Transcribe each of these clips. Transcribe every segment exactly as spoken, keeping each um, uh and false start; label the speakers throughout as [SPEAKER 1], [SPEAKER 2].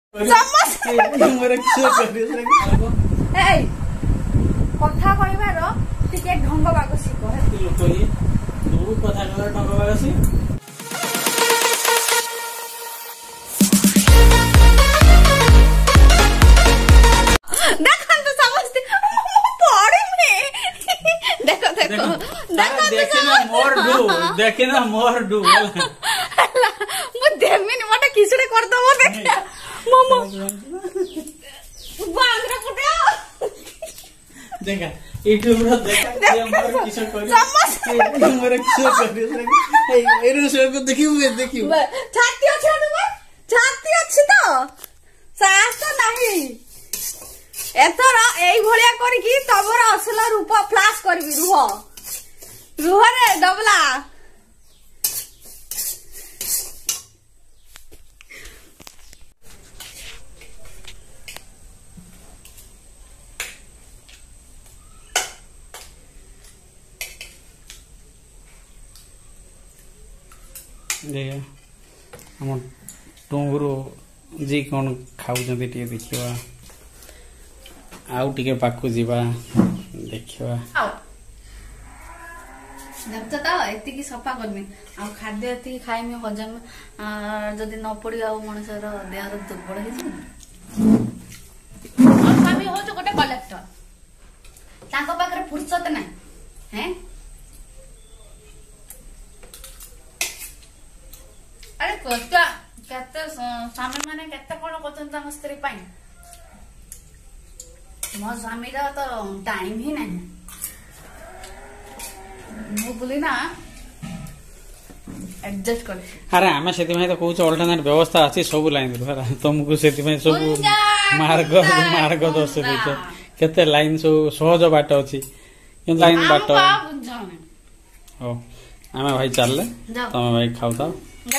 [SPEAKER 1] କଥା କହିବାର ଟିକେ ଢଙ୍ଗ ବାଗ ଶିଖ କଥା କହିବାର ଢଙ୍ଗ ବାଗ ଶିଖ। ଦେଖନ୍ତୁ ସମସ୍ତେ ପଢିମେ ଦେଖ ଦେଖ
[SPEAKER 2] देखना मोर डू देखना मोर डू
[SPEAKER 1] ମୁଁ ଦେମିନି ମତେ କିଛିଟେ କରିଦବ ଦେଖ ମୋମୋ ବାଙ୍ଗରା ପୁଟେ
[SPEAKER 2] देखा यूट्यूब रो देखा ये मोर किछो करी ये मोर किछो करी एरो शो को देखियो मैं देखियो
[SPEAKER 1] छाती अछि न छाती अछि तो साहस तो नहीं एथर एई भलिया करी की तमर असला रूप फ्लैश करबी रुह रुह रे डबला
[SPEAKER 2] देखा हम टोंगरो जी कौन खाऊଛନ୍ତି ଟିକେ ଦେଖିବା ଆଉ ଟିକେ ପାଖକୁ ଯିବା ଦେଖିବା
[SPEAKER 1] ଦେଖତ ତ ଏତିକି ସଫା କରିମି ଆଉ ଖାଦ୍ୟ ଏତିକି ଖାଇମି ହଜମ ଯଦି ନ ପଡି ଆଉ ମଣିଷର ଦେହର ଦୁର୍ବଳ ହେଇଯିବ ଆଉ ସ୍ୱାମୀ ହଉଛୁ ଗୋଟେ କଲେକ୍ଟର ତାଙ୍କ ପାଖରେ ଫୁର୍ସତ ନାହିଁ ହେଁ अरे केते केते स्वामी माने केते कोन करछन तम स्त्री पाई मो स्वामी रा तो टाइम ही नहीं मु बोली ना एडजस्ट कर
[SPEAKER 2] अरे हमें सेति में तो कहू अल्टरनेट व्यवस्था अछि सब लाइन रे तुमको सेति में सब मार्ग मार्ग दर्श देछ केते लाइन सब सहज बाट अछि कि लाइन बाट हो हमें भाई चलले तमे भाई खाउता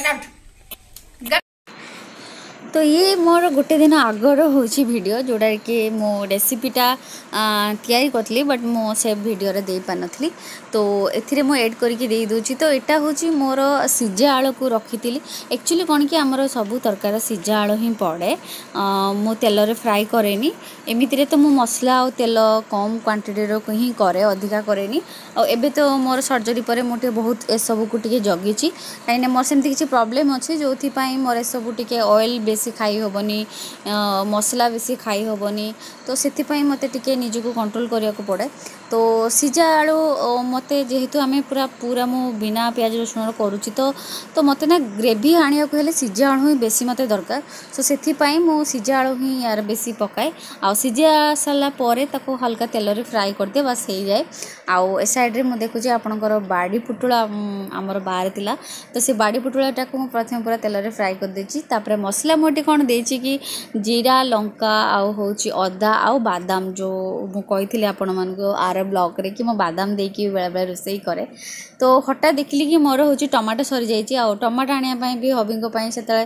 [SPEAKER 1] तो ये मोर गोटे दिन आगर होची वीडियो जोड़ा कि मो रेसिपीटा तैयारी करथली बट मो से वीडियो रे दे पानथली तो एथिरे मो ऐड करके दे दूची तो एटा होची मोर सिजा आलू को रखीतिली एक्चुअली कोन कि हमर सब तरकार सिजा आलू ही पड़े मो तेल रे फ्राई करेनी एमितिरे तो मो मसला और तेल कम क्वांटिटी रो ही करे अधिका करेनी और एबे तो मोर सर्जरी परे मोटे बहुत ए सब को टिके जगीची काइने मोर सेमति किछि प्रॉब्लम अछि जोथि पई मोर ए सब टिके ऑयल बेसी खाई होबनी मसला बेसी खाई होबनी तो सेति पई मते टिके निज को कंट्रोल करिया को पड़े तो सिजा आलू मते जेहेतु आमे पूरा पूरा मो बिना प्याज रसुन करूची तो तो मते ना ग्रेवी आनिया को हेले सिजा आलू ही बेसी मते दरकार सो सेति पई मो सिजा आलू ही यार बेसी पकाए आ सिजा साला परे ताको हल्का तेल रे फ्राई कर दे बस हे जाए आउ ए साइड रे मो देखु जे आपनकर बाडी पुटुळा हमर बाहर तिला तो से बाडी पुटुळा टाको मो प्रथम पूरा तेल रे फ्राई कर देची तापरे मसला मोटी कोन देची कि जीरा लंका आउ होची अदा आउ बादाम जो मु कहिथिले आपन मन को आर ब्लॉग रे कि मो बादाम दे कि बेला बेला रोसई करे तो हटा देखली कि मोर होची टमाटो सरी जाईची आ टमाटो आनिया पई भी हबिंग पई सेतले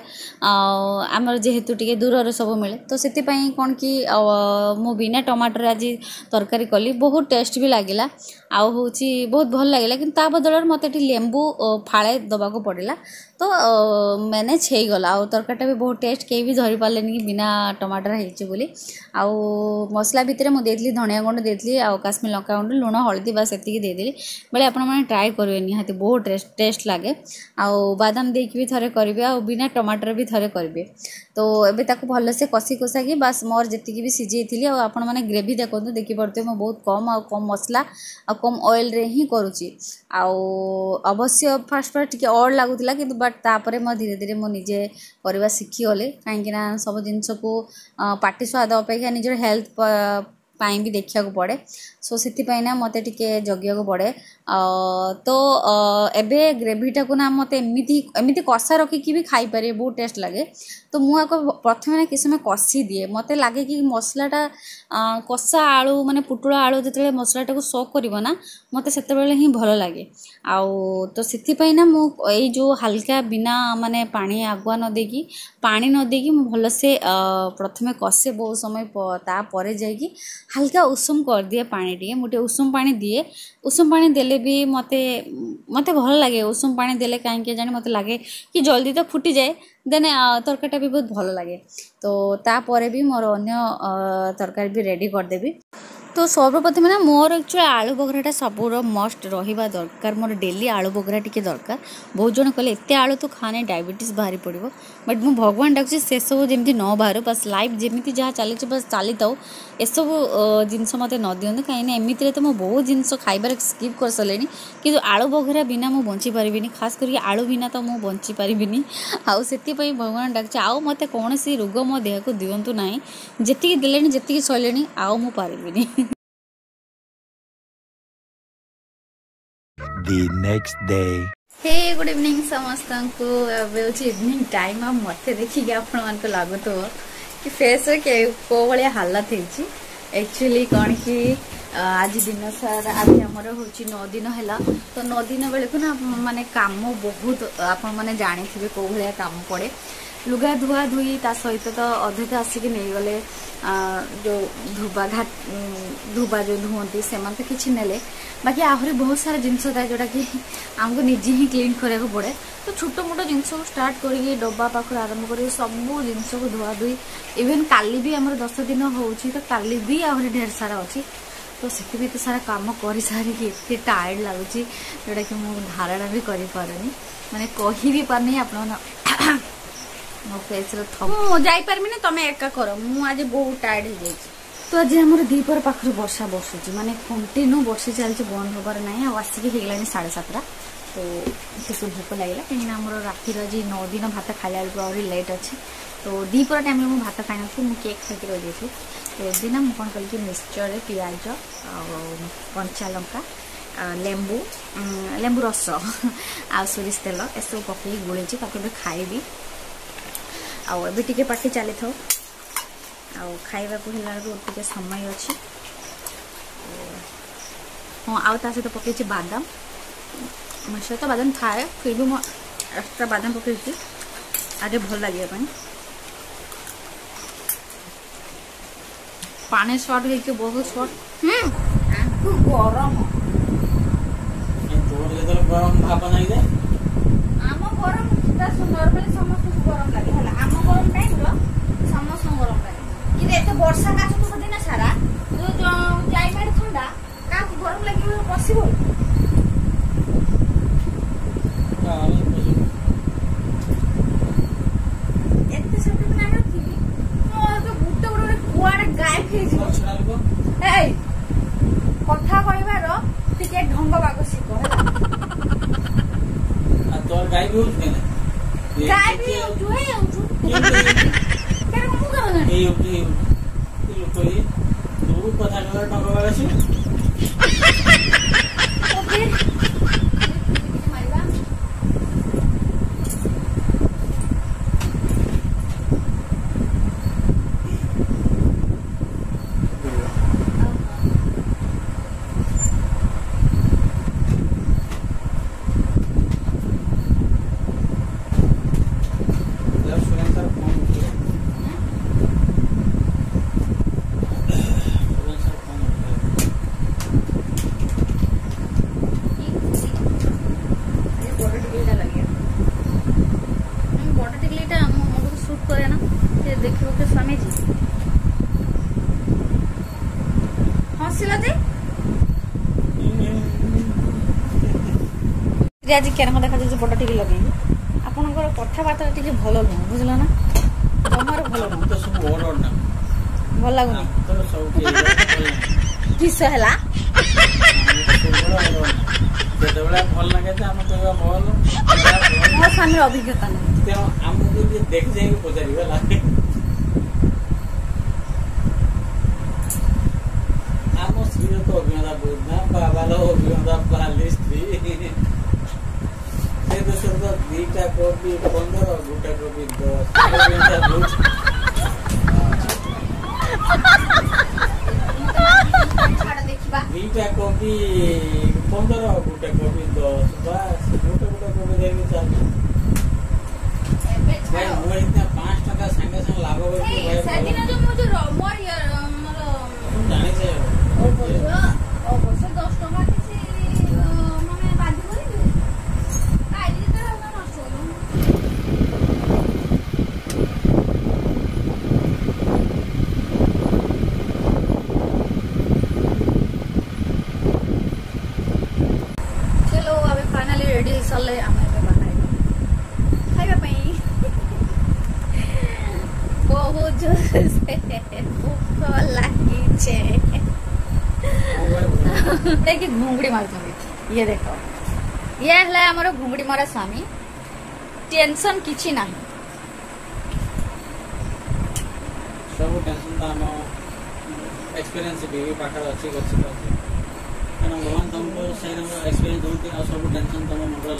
[SPEAKER 1] हमर जेहेतु टिके दूर रे सब मिले तो सेति पई कोन कि मो बिना टमाटर आज तरकारी कली बहुत टेस्ट भी लागिला आउ होची बहुत भल लागिला कि ता बदल मते टी लेंबू फाळे दबा को पड़िला तो मैनेज हे गला आ तरकाटा भी बहुत टेस्ट के भी धरि पालेनी कि बिना टमाटर हेची बोली आउ मसला भितरे मु देथली धनिया गुंड देथली आ काश्मीर लंका गुंड लूण हळदी बस एतिकी दे देली बेले आपण माने ट्राई करबे निहाती बहुत टेस्ट टेस्ट लागे आउ बादाम देकी भी थरे करबे आ बिना टमाटर भी थरे करबे तो एबे ताको भल से कसी कोसा कि बस मोर जेतिकी भी सिजेइथिली आ आपण माने ग्रेवी देखंतु देखि पड़ते मो बहुत कम आ कम मसला आ कम ऑयल रे ही करूची आउ अवश्य फास्ट फास्ट टिके और लागुतिला कि बट तापरे मो धीरे धीरे मो निजे करबा सिखी गले काहेकि ना सब जिंस को पार्टी स्वाद अपेक्षा निजर हेल्थ पाई भी देखिया को पड़े सो सेति पई ना मते टिके जगिया को पड़े तो एबे ग्रेवीटा को ना मते एमिति एमिति कसा रखी कि भी खाई पारे बहुत टेस्ट लगे तो मु आको प्रथमे ना कि समय कसी दिए मते लागे कि मसलाटा कसा आलू माने पुटुळा आलू जतले मसलाटा को सोक करबो ना मते सेते बेले ही भलो लागे आउ तो सेति पई ना मु ए जो हल्का बिना माने पानी आगुआ न देकी पानी न देकी मु भलो से प्रथमे कसे बहुत समय ता परे जाई हल्का उषुम कर दिए पानी टी मुटे उषुम पानी दिए उषुम पानी देले भी मते मते भल लगे उषुम पानी देले काहे जाने मते लागे कि जल्दी तो फुटी जाए देन तरकारीटा भी बहुत भल लगे। तो तापर भी मोर अन्य तरकारी भी रेडी करदेवी। तो सर्वप्रथम ना मोर एक्चुअली आलू बघराटा सबूर मस्ट रहा दरकार, मोर डेली आलू बघरा टी दरकार। बहुत जन कहले एत आलू तो खाने डायबिटीज बाहरी पड़ो, बट मु भगवान डाकुची से सब जमी न बाहर, बस लाइफ जमी जहाँ चली बस चली था एसबू जिनस मत न दिखाँ कहीं एमती तो मुझे बहुत जिन खाइबार स्किप कर सारे कि आलू बघरा बिना मुझे बंची पारिनी, खास करके आलू बिना तो मुझे बंची पारिनी। आउ से भगवान डाकुची आउ मत कौन सी रोग मो देह को दिंतु ना, जी देले जी सैले आउ मु पारिनी।
[SPEAKER 3] The next day.
[SPEAKER 1] Hey good evening समस्त को। अब इवनिंग टाइम अब मत देखिए आपण मान लगुत कि फेस के को भाया हालत होती एक्चुअली कौन कि आज दिन सारा आज आमर हूँ नौ दिन है, तो नौ दिन बेलू ना माने काम बहुत आपण मैंने जानी थे कौ भाया काम पड़े, लुगा धुआ धुई ता सहित तो अधे तो आसिक नहीं गले जो धुबा घाट धुबा जो धुवंती से तो किसी नेले, बाकी आहरी बहुत सारा जिनस था जोटा कि आमको निजे ही क्लीन कराया पड़े। तो छोट मोट जिनस को स्टार्ट करके डब्बा पाखर आरंभ कर सब जिनस को धुआ धुई, इवेन काली भी आमर दस दिन होची तो काली भी आहरी ढेर सारा अच्छी, तो से तो सारा कम कर सारिकी एत टायर्ड लगुच जोटा कि मुझे धारणा भी कर पारे मैंने कही भी पारनी आप मो फेस जापारि ना तुम एका कर मुझे बहुत टायर्ड हो जाए। तो आज आम दीपर पाखर वर्षा बसुची माने कंटिन्यू वर्षी चलती बंद हबार ना आसिक होगलानी साढ़े सातटा। तो किसी भोक लगे कहीं आम रातिर आज नौ दिन भात खाला बेलू आहरी लेट अच्छे, तो दीपर टाइम में भात खाई नी मुझे केक खाई रही थी। तो ये ना मुझे कौन कल मिक्सचर पियाज कंचा लंका लेंबू लेंबू रस आ सोरिष तेल एसबू पकई गोली ताकि खाइबी आउ ए टे पार्टी चली था खाइबा को टे समय अच्छी। हाँ आउ ता सहित पकई बादाम मो सहित बादाम थाए फिर भी मुझे एक्स्ट्रा बादाम पकई आगे भल लगे पानी शॉर्ट है बहुत शॉर्ट गरम
[SPEAKER 2] गरम भाप नहीं दे
[SPEAKER 1] आम गरम नॉर्मली समस्त गरम लगे है आम गरम टाइम समस्त गरम लगे कि एत वर्षा काचुथ दिन सारा जो क्लाइमेट ठंडा क्या गरम लगे पशिबल एत सब दिन आम थी मोर गुटे गुटे कुआड़े गायब है कथा कहबार टिके ढंग बाग शिख
[SPEAKER 2] तोर गाय भी होत केने
[SPEAKER 1] गाय भी जो है केरे को मुगा ना
[SPEAKER 2] ए ओके ए लोकई तू कथा कहबार ढंग बाग अछि
[SPEAKER 1] ओके मारिबा आज क्या देखा जाए बड़ टी लगे आपंकर कथबार्ता टी भल नुह बुझल ना जमार भल भल लगुनि किस है मो स्वामी अभिज्ञता
[SPEAKER 2] देख जाए पचार आम स्त्री तो अभिज्ञता बहुत ना बाबार अभिज्ञता बाली स्त्री तो दीटा कॉपी पंद्रह गोटा कॉपी दस दीटा कॉपी पंद्रह गोटा कॉपी दस बस गोटा गोटा कॉपी देवी चाहिए भाई मोर इतना पाँच टका संगे संग लाभ करके भाई
[SPEAKER 1] सेदिन जो मो जो मोर हमर
[SPEAKER 2] जानि छै
[SPEAKER 1] अवश्य अवश्य दस टका किसी माने बाधी करी काई जे तो नष्ट हो भूख लगी देखिए घुंगड़ी मार ये देखो ये है हमारे घुंगड़ी मारा स्वामी टेंशन किछि नहीं
[SPEAKER 2] सब टेंशन तो हम एक्सपीरियंस भी पाखर अच्छी अच्छी कारण भगवान तुमको सही नंबर एक्सपीरियंस दोती आ सब टेंशन तुम मुंडा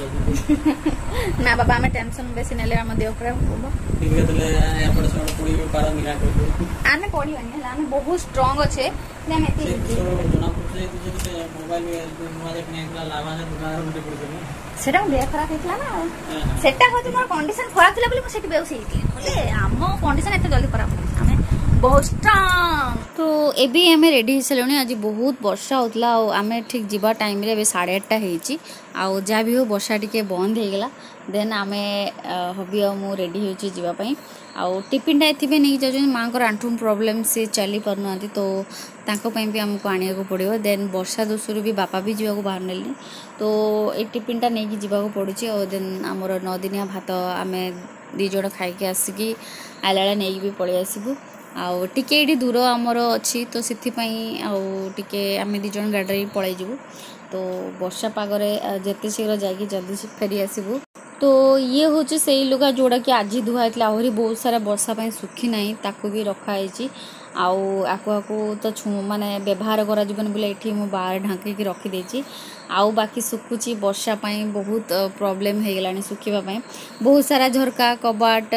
[SPEAKER 2] लगी
[SPEAKER 1] ना बाबा हमें टेंशन बेसी नेले हम देह खराब होबो
[SPEAKER 2] ठीक है तले एपड़ सब पुड़ी भी पार निरा कर
[SPEAKER 1] आने पड़ी बनी आने बहुत स्ट्रांग अच्छे ले हम एती
[SPEAKER 2] जना पुछले तू जे मोबाइल में नुआ देख ने एकला लावा है दुकान में पड़ गई
[SPEAKER 1] सेटा देह खराब हेतला ना सेटा हो तुमर कंडीशन खराब थिला बोली म सेटी बेउस हेती बोले हम कंडीशन एते जल्दी खराब हमें बहुत स्ट्रांग तो एबी हमें रेडी हेसलुनी आज बहुत वर्षा होतला आ आमे ठीक जीवा टाइम रे बे साढ़े आठ हेची आ जा भी हो वर्षा टिके बंद हे गेला देन आमे हबी आ मु रेडी होची जीवा पई आ टिफिन टा एथिबे नहीं जाजन मां को आंठू प्रॉब्लम से चली परनाती तो तांको पई भी हमको आनिया को पड़ियो देन वर्षा दोसरु भी बापा भी जीवा को बाहर नेली तो ए टिफिन टा नहीं जीवा को पड़ुची और देन हमर नौ दिनिया भात आमे दी जोड़ खाई के आसिकी आलाला नहीं भी पळि आसीबू आउ टिके एडी दूर आमर अच्छी तो सिथिपाई आउ टिके आमे दी जण गाड़ी पळै जीवु तो वर्षा पागरे जेते शीघ्र जाकी जल्दी से फेरी आसीबू तो ये होचे सेई लुगा जोड़ा कि आज धुआइतला आहुरी बहुत सारा वर्षा पाई सुखी नहीं ताकू भी रखा है आउ आकु आकु तो छु माने व्यवहार करा जीवन बोले एठी मो बाहर ढांकी की रखी देची आउ बाकी सुखुची वर्षा पाई बहुत प्रॉब्लम हे गेलानी सुखीबा पाई बहुत सारा झरका कबाट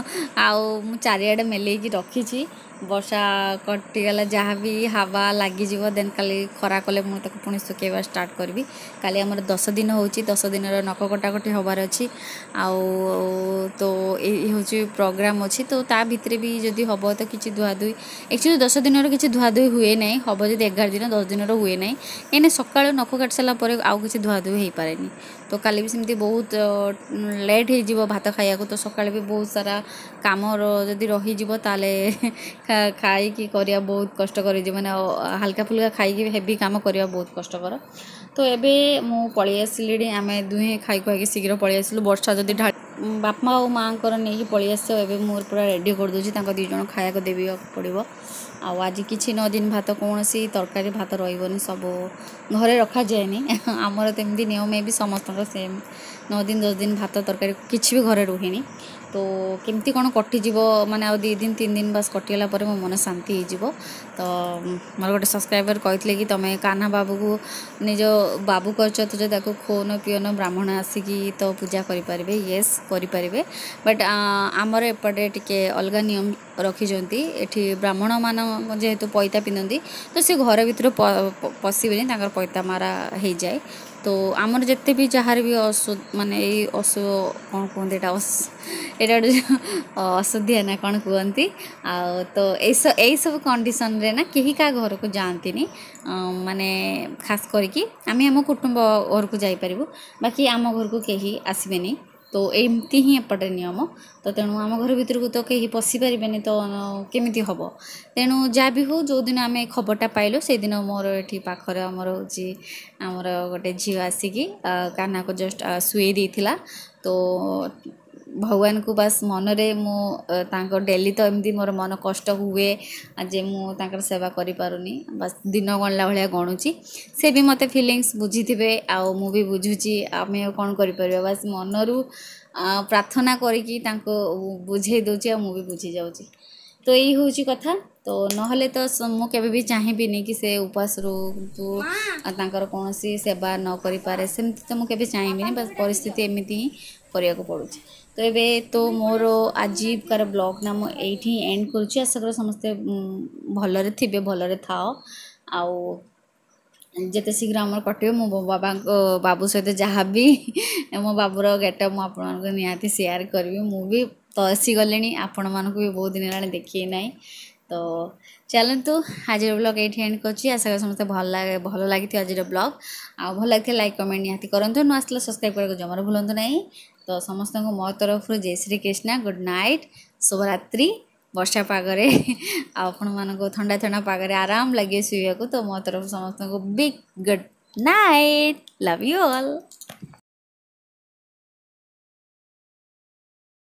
[SPEAKER 1] आउ मु चारियाडे मेले की रखी छी वर्षा कटिगला जहाँ भी हवा लगी जीव देन काली खरा कले मु तक पुणी सुखेबा स्टार्ट करबी काली हमर दस दिन होची दस दिन रो नक कटाकटी होबार अछि आउ तो ए होची प्रोग्राम अछि तो ता भितरे भी जदी हबो तो किछि धुआ धुई एक्चुअली दस दिन रो किछि धुआ धुई हुए नै हबो जदी ग्यारह दिन दस दिन रो हुए नै एने सकाळ नक काट सला परे आउ किछि धुआ धुई हेई पारेनी तो काली भी सेमती बहुत लेट हे जीवो भात खाया को तो सकाळ भी बहुत सारा काम जदी रही जीवो ताले खाई की करिया बहुत कष्ट कर मैंने हल्का फुल्का खाई हेवी काम करिया बहुत कष्टकर तो एबे मु पळि आसिली आम दुहे खाई खुआई शीघ्र पळि आसिलु वर्षा जदी ढा बापा और माँ नहीं पळि आस एबे मोर पूरा रेडी कर दूची तांको दी जण खाया को देबी पड़िबो आ आज किछि नौ दिन भात कौन सी तरकारी भात रही सब घरे रखा जाएनी आमर तमती नियम भी समस्त सेम नौ दिन दस दिन भात तरकारी किछि भी घरे रुहेनी तो केमती कौन कटिज माने आ दी दिन तीन दिन बस कटिगला पर मो मन शांति हो तो मोर गोटे सब्सक्राइबर कहते कि तुम्हें कान्हा बाबू को निज बाबू कर तो खोन पियन ब्राह्मण आसिकी तो पूजा करें येस करें बट आमर एपटे टिके अलग नियम रखिंट एठी ब्राह्मण मान जेहेतु पैता पिंधती तो सी घर भर पशिबे पैता मारा हो जाए तो आमर जिते भी जहाँ भी असु माने असु कौन कहते यहाँ अशुद्धिया ना कौन कहती आ तो यही सब कंडीशन रे ना कहीं का घर को जाती माने खास करके आम आम कुटुंब घर को जापर बाकी आम घर को कहीं आसबेनी तो एमती ही एपटे नियम तो तेणु आम घर भीतर को तो कहीं पशि पारे तो केमी हम तेणु जहाँ भी हो जो दिन आम खबरटा पाइलु से दिन मोर ये पाखर आमर हूँ आमर गोटे झी आसिकी कान्हा को जस्ट शुई देथिला तो भगवान को बस मन रे मु तांको डेली तो एमती मोर मन कष्ट हुए जे मु तांकर सेवा करि पारुनी बस दिन गणला भलिया गणुची से भी मते फीलिंग्स बुझी थिबे आ मु भी बुझुची आमे कोन करि परबा बस मनरु प्रार्थना करिकी तांको बुझे दोची आ मु भी बुझी जाउची तो यही हूँ कथा तो नहले तो मुझे भी चाहिए नहीं कि से उपास रुतु तांकर कौन सी सेवा न करि पारे सेमती तो मुझे चाहिए बस परिस्थिति एमती ही करिया को पड़ुची तो ये तो मोर आज कार ब्लॉग ना मुझे एंड करुँच आशा कर समस्ते भलरे थे भलरे थाओ आउ जिते शीघ्र आम कटे मो बाबा बाबू सहित जहाँ भी मो बाबूर गेटअप मुझे निहाती शेयर करी मुझे तो आसी गले आपण मानक भी बहुत दिन है देखिए ना तो चलतु आज ब्लॉग ये एंड कर आशा कर समस्त भल लगे भल लगी आज ब्लॉग आ भल लगे लाइक कमेंट निहाती करूँ न आसला सब्सक्राइब करके जमार भूलु ना तो समस्त मो तरफ जय श्री कृष्णा गुड नाइट शुभरात्रि वर्षा पागरे आपण मानक ठंडा ठंडा पागरे आराम लगे शुआ को तो मो तरफ समस्त को big good night love you all.